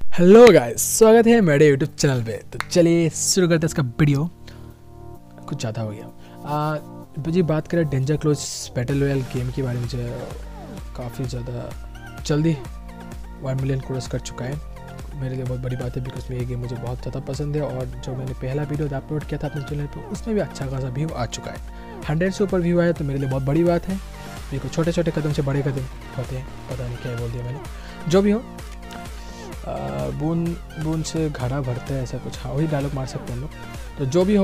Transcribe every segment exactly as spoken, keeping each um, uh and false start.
Hello guys, स्वागत है मेरे यूट्यूब चैनल पे। तो चलिए शुरू करते हैं इसका वीडियो। कुछ ज़्यादा हो गया जी। बात करें danger close battle royale game के बारे में, जो काफ़ी ज़्यादा जल्दी वन मिलियन क्रॉस कर चुका है। मेरे लिए बहुत बड़ी बात है, बिकॉज ये गेम मुझे बहुत ज़्यादा पसंद है। और जो मैंने पहला वीडियो अपलोड किया था अपने चैनल पर, उसमें भी अच्छा खासा व्यू आ चुका है। हंड्रेड से ऊपर व्यू आया तो मेरे लिए बहुत बड़ी बात है। बिल्कुल छोटे छोटे कदम से बड़े कदम होते हैं। पता नहीं क्या बोल दिया मैंने, जो भी हो। बूंद बूंद से घड़ा भरता है, ऐसा कुछ हाँ वही डायलॉग मार सकते हैं लोग। तो जो भी हो,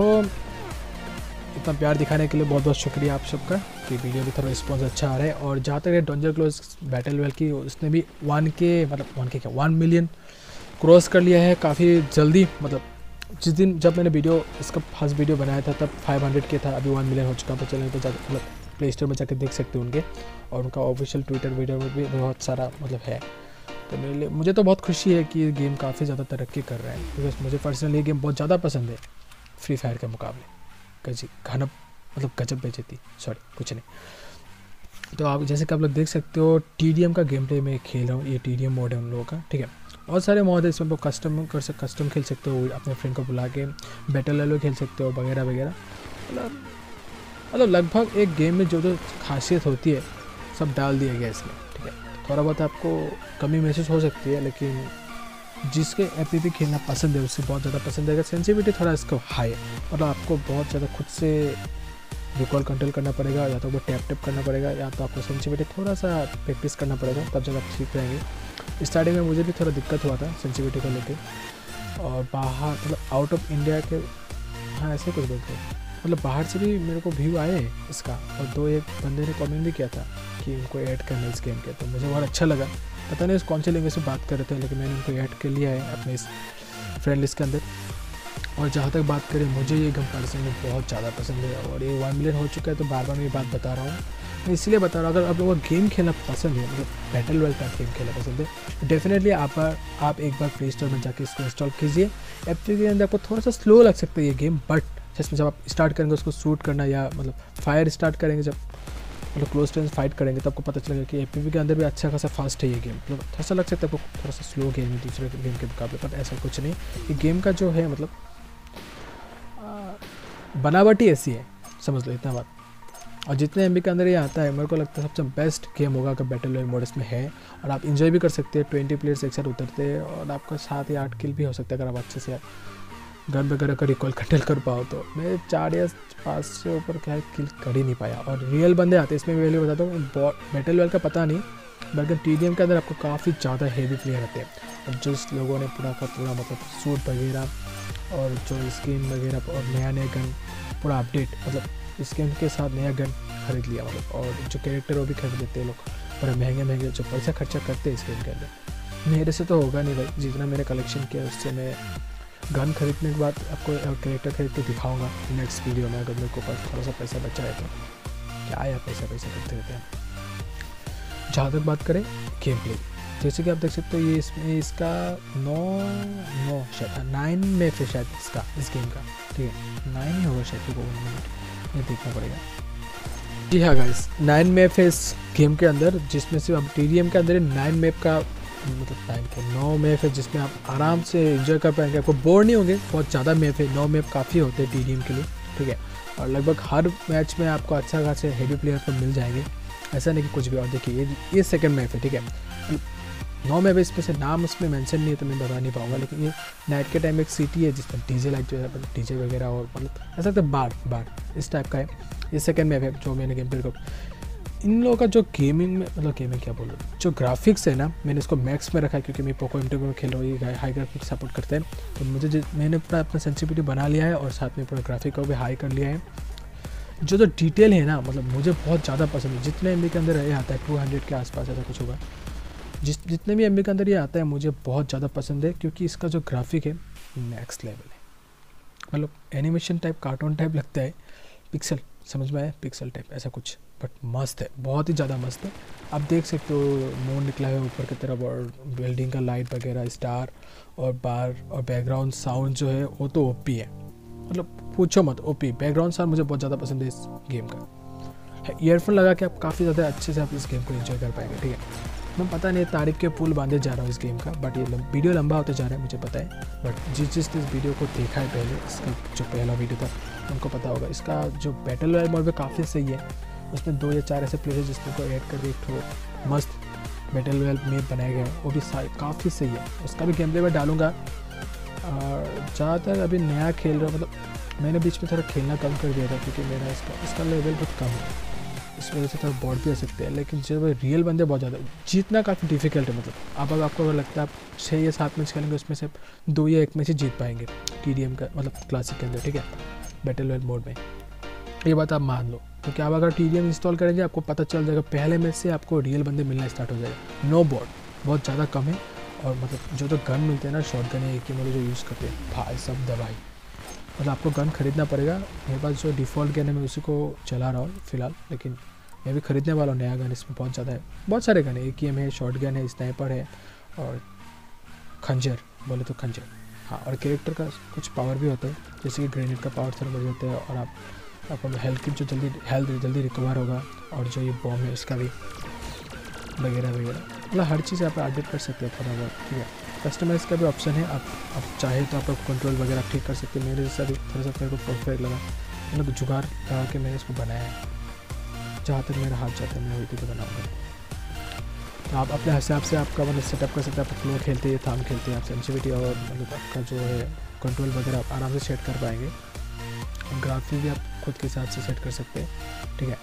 इतना प्यार दिखाने के लिए बहुत बहुत शुक्रिया आप सबका कि वीडियो भी थोड़ा रिस्पॉन्स अच्छा आ रहा है। और जहाँ तक है डेंजर क्लोज बैटल रॉयल की, उसने भी वन के मतलब वन के क्या वन मिलियन क्रॉस कर लिया है काफ़ी जल्दी। मतलब जिस दिन जब मैंने वीडियो इसका फर्स्ट वीडियो बनाया था तब फाइव हंड्रेड के था, अभी वन मिलियन हो चुका। तो चैनल पर जा मतलब प्ले स्टोर में जाकर देख सकते हो उनके, और उनका ऑफिशियल ट्विटर वीडियो में भी बहुत सारा मतलब है। तो मेरे लिए मुझे तो बहुत खुशी है कि ये गेम काफ़ी ज़्यादा तरक्की कर रहा है, बिकॉज मुझे पर्सनली ये गेम बहुत ज़्यादा पसंद है फ्री फायर के मुकाबले। गजी घनप मतलब गजब बेचती सॉरी कुछ नहीं। तो आप जैसे कि आप लोग देख सकते हो, टी डी एम का गेम प्ले मैं खेल रहा हूँ। ये टी डी एम मोड है उन लोगों का, ठीक है। बहुत सारे मोड है इसमें, कस्टम कर सक कस्टम खेल सकते हो, अपने फ्रेंड को बुला के बैटल रॉयल खेल सकते हो वगैरह वगैरह। मतलब मतलब लगभग एक गेम में जो जो खासियत होती है सब डाल दिया गया इसमें, ठीक है। थोड़ा बहुत आपको कमी महसूस हो सकती है, लेकिन जिसके एफ पी पी खेलना पसंद है उससे बहुत ज़्यादा पसंद है। सेंसिटिविटी थोड़ा इसका हाई है, मतलब आपको बहुत ज़्यादा खुद से रिकॉल कंट्रोल करना पड़ेगा, या तो वो टैप टैप करना पड़ेगा, या तो आपको सेंसिटिविटी थोड़ा सा प्रैक्टिस करना पड़ेगा, तब जब आप सीख पाएंगे। स्टार्टिंग में मुझे भी थोड़ा दिक्कत हुआ था सेंसिटिविटी को लेकर। और बाहर मतलब आउट ऑफ इंडिया के, हाँ ऐसे कुछ बोलते हैं, मतलब बाहर से भी मेरे को व्यू आए इसका। और दो एक बंदे ने कमेंट भी किया था कि उनको ऐड करना इस गेम के, तो मुझे बहुत अच्छा लगा। पता नहीं उस कौन से लैंग्वेज से बात कर रहे थे, लेकिन मैंने उनको ऐड कर लिया है अपने इस फ्रेंड लिस्ट के अंदर। और जहाँ तक बात करें, मुझे ये गेम पर्सनली बहुत ज़्यादा पसंद है। और ये वन मिलियन हो चुका है, तो बार बार मैं ये बात बता रहा हूँ। मैं इसलिए बता रहा हूँ, अगर आप लोगों को गेम खेलना पसंद है, मतलब बैटल रॉयल का गेम खेलना पसंद है, डेफिनेटली आप आप एक बार प्ले स्टोर में जाके इसको इंस्टॉल कीजिए। एफ पी के अंदर आपको थोड़ा सा स्लो लग सकता है ये गेम, बट जिसमें जब आप स्टार्ट करेंगे उसको शूट करना, या मतलब फायर स्टार्ट करेंगे, जब मतलब क्लोज रेंज फाइट करेंगे, तो आपको पता चलेगा कि एफ पी वी के अंदर भी अच्छा खासा फास्ट है ये गेम। मतलब थोड़ा सा लग सकता है आपको थोड़ा सा स्लो गेम है दूसरे गेम के मुकाबले, पर ऐसा कुछ नहीं। ये गेम का जो है मतलब बनावट ही ऐसी है, समझ लो इतना बात। और जितने एम बी के अंदर ये आता है, मेरे को लगता है सबसे बेस्ट गेम होगा अगर बैटल रॉयल मोड इसमें है। और आप इंजॉय भी कर सकते हैं, ट्वेंटी प्लेयर्स एक साथ उतरते हैं, और आपका सात या आठ किल भी हो सकता है अगर आप अच्छे से गन वगैरह का रिकॉल कंट्रोल कर पाओ। तो मैं चार या पाँच से ऊपर क्या किल कर ही नहीं पाया। और रियल बंदे आते हैं इसमें, मैं बताता हूँ। बैटल रॉयल का पता नहीं, बल्कि टी डी एम के अंदर आपको काफ़ी ज़्यादा हेवी प्लेयर आते हैं। और जिस लोगों ने पूरा का पूरा मतलब सूट वगैरह और जो स्किन वगैरह और नया नया गन पूरा अपडेट, मतलब स्किन के साथ नया गन खरीद लिया, मतलब और जो कैरेक्टर वो भी खरीद लेते हैं लोग, बड़े महंगे महंगे जो पैसा खर्चा करते हैं इस गेम के अंदर। मेरे से तो होगा नहीं भाई, जितना मेरे कलेक्शन किया उससे मैं गन खरीदने के बाद आपको कैरेक्टर खरीद के दिखाऊंगा नेक्स्ट वीडियो में, अगर मेरे को पास थोड़ा सा पैसा बचा है तो। क्या आया पैसा पैसा करते रहते हैं। जहाँ तक बात करें गेम प्ले, जैसे कि आप देख सकते हो, ये इसमें इसका नौ नौ शायद नाइन में फिर शायद इसका इस गेम का, ठीक है नाइन ही होगा शायद, को ये देखना पड़ेगा। जी हाँ गाइस, नाइन मैप है इस गेम के अंदर, जिसमें से अब टी डी एम के अंदर नाइन मैप का मतलब नाइन के नौ मैप है, जिसमें आप आराम से एंजॉय कर पाएंगे। आपको बोर नहीं होंगे, बहुत ज़्यादा मैप है, नौ मैप काफ़ी होते हैं टी डी एम के लिए, ठीक है। और लगभग हर मैच में आपको अच्छा खासे हेवी प्लेयर तो मिल जाएंगे, ऐसा नहीं कि कुछ भी। और देखिए ये ये सेकंड मैप है, ठीक है। नौ मैप इसमें से नाम उसमें मेंशन नहीं है तो मैं बता नहीं पाऊंगा, लेकिन ये नाइट के टाइम एक सिटी है जिसमें डीजे लाइट जो है डीजे वगैरह, और मतलब ऐसा तो बार बार इस टाइप का है। ये सेकंड मैप है जो मैंने गेम प्ले को। इन लोगों का जो गेमिंग में मतलब गेमिंग क्या बोल रहा हूँ, जो ग्राफिक्स है ना, मैंने इसको मैक्स में रखा है क्योंकि मैं पोको एम टू में खेल रहा हूँ, ये हाई ग्राफिक्स सपोर्ट करते हैं। तो मुझे मैंने पूरा अपना सेंसिटिविटी बना लिया है, और साथ में पूरा ग्राफिक को भी हाई कर लिया है। जो जो डिटेल है ना, मतलब मुझे बहुत ज़्यादा पसंद है। जितने एम बी के अंदर ये आता है, टू हंड्रेड के आसपास ऐसा कुछ होगा, जिस जितने भी एम बी के अंदर ये आता है, मुझे बहुत ज़्यादा पसंद है, क्योंकि इसका जो ग्राफिक है नेक्स्ट लेवल है। मतलब एनिमेशन टाइप, कार्टून टाइप लगता है, पिक्सल समझ में आया, पिक्सल टाइप ऐसा कुछ, बट मस्त है, बहुत ही ज़्यादा मस्त है। आप देख सकते हो मून निकला है ऊपर की तरफ, और बिल्डिंग का लाइट वगैरह, स्टार और बार और बैकग्राउंड साउंड जो है वो तो ओपी है, मतलब पूछो मत, ओपी बैकग्राउंड साउंड मुझे बहुत ज़्यादा पसंद है इस गेम का। ईयरफोन लगा के आप काफ़ी ज़्यादा अच्छे से आप इस गेम को एंजॉय कर पाएंगे, ठीक है। मैं पता नहीं तारीफ के पुल बांधे जा रहा हूँ इस गेम का, बट ये वीडियो लंबा होते जा रहा है मुझे पता है, बट जिस जिस इस वीडियो को देखा है पहले, इसका जो पहला वीडियो था उनको पता होगा इसका जो बैटल रॉयल मोड में काफ़ी सही है। उसमें दो या चार ऐसे प्लेयर्स जिसको ऐड करके एक ठो मस्त बैटल रॉयल मैप बनाया गया है, वो भी काफ़ी सही है। उसका भी गेम प्ले में डालूंगा। ज़्यादातर अभी नया खेल रहा, मतलब मैंने बीच में थोड़ा खेलना कम कर दिया था क्योंकि मेरा इसका इसका लेवल बहुत कम है, इस वजह से थोड़ा बोर्ड भी हो सकते हैं। लेकिन जब रियल बंदे बहुत ज़्यादा जीतना काफ़ी डिफिकल्ट है। मतलब अब अब आपको अगर लगता है आप छः या सात मैच खेलेंगे उसमें से दो या एक मैच ही जीत पाएंगे टी डी एम का, मतलब क्लासिक के अंदर, ठीक है, बैटल रॉयल मोड में। ये बात आप मान लो, क्योंकि आप अगर टी डी एम इंस्टॉल करेंगे आपको पता चल जाएगा पहले मैच से आपको रियल बंदे मिलना स्टार्ट हो जाएगा। नो बोर्ड बहुत ज़्यादा कम है, और मतलब जो तो गन मिलते हैं ना, शॉर्ट गन या एक ही जो यूज़ करते हैं भाई सब दवाई, मतलब आपको गन खरीदना पड़ेगा। मेरे पास जो डिफ़ॉल्ट गन है मैं उसी को चला रहा हूँ फ़िलहाल, लेकिन मैं भी ख़रीदने वाला हूँ नया गन। इसमें बहुत ज़्यादा है, बहुत सारे गन है, ए के एम है, शॉर्ट गन है, स्नाइपर है और खंजर, बोले तो खंजर। हाँ, और कैरेक्टर का कुछ पावर भी होता है, जैसे कि ग्रेनेड का पावर थोड़ा बढ़ जाता है, और आप आपको हेल्थ की जो जल्दी हेल्थ जल्दी रिकवर होगा, और जो ये बॉम्ब है उसका भी वगैरह वगैरह, मतलब हर चीज़ आप अपडेट कर सकते हैं थोड़ा बहुत, ठीक है। कस्टमाइज का भी ऑप्शन है, आप आप चाहे तो आप कंट्रोल वगैरह ठीक कर सकते हैं। मेरे जैसा भी थोड़ा सा मेरे को परफेक्ट लगा, मतलब जुगाड़ लगा के मैंने इसको बनाया है। जहाँ तक मेरा हाथ जाता है मैं वही तो बनाऊँगा। तो आप अपने हिसाब से आपका मतलब सेटअप कर सकते हैं। आप फ्लो खेलते हैं, थाम खेलते हैं, आप सेंसिटिविटी और मतलब आपका जो है कंट्रोल वगैरह आप आराम से सेट कर पाएंगे। ग्राफिक भी आप खुद के हिसाब से सेट कर सकते हैं, ठीक है।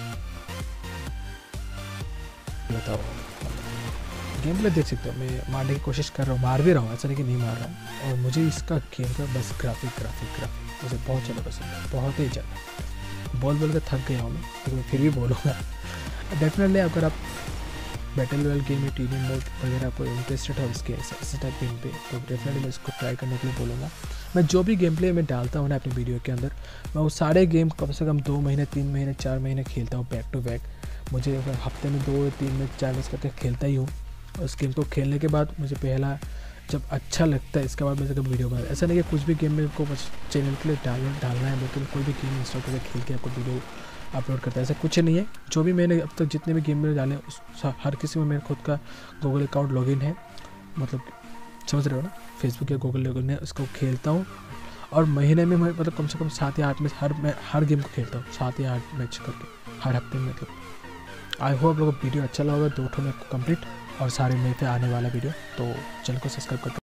बताओ, गेम प्ले देख सकते हो, मैं मारने की कोशिश कर रहा हूँ, मार भी रहा हूँ, ऐसा नहीं कि नहीं मार रहा हूँ। और मुझे इसका गेम का बस ग्राफिक ग्राफिक ग्राफिक मुझे बहुत ज़्यादा पसंद है, बहुत ही ज़्यादा। बोल बोल के थक गया हूँ मैं, लेकिन मैं फिर भी बोलूँगा। डेफिनेटली अगर आप बैटल रॉयल गेम में टी डी मोड वगैरह आपको इंटरेस्टेड हो इसके इस टाइप गेम पे, तो डेफिनेटली मैं इसको ट्राई करने के लिए बोलूँगा। मैं जो भी गेम प्ले मैं डालता हूँ ना अपनी वीडियो के अंदर, मैं वो सारे गेम कम से कम दो महीने तीन महीने चार महीने खेलता हूँ बैक टू बैक। मुझे अगर हफ्ते में दो तीन में चार मैच करके खेलता ही हूँ। उस गेम को खेलने के बाद मुझे पहला जब अच्छा लगता है, इसके बाद मैं कभी वीडियो बना, ऐसा नहीं कि कुछ भी गेम में को बस चैनल के लिए डालना डालना है, लेकिन कोई भी गेम इंस्टॉल करके खेल के आपको वीडियो अपलोड करता है, ऐसा कुछ नहीं है। जो भी मैंने अब तक जितने भी गेम में डाले उस हर किसी में मेरे खुद का गूगल अकाउंट लॉगिन है, मतलब समझ रहे हो ना, फेसबुक या गूगल लॉगिन है, उसको खेलता हूँ। और महीने में मैं मतलब कम से कम सात या आठ मैच हर मैं हर गेम को खेलता हूँ, सात या आठ मैच करके हर हफ्ते में। मतलब आई होप लोगों को वीडियो अच्छा लगा, दो ठो में कंप्लीट और सारे में पे आने वाला वीडियो, तो चैनल को सब्सक्राइब करके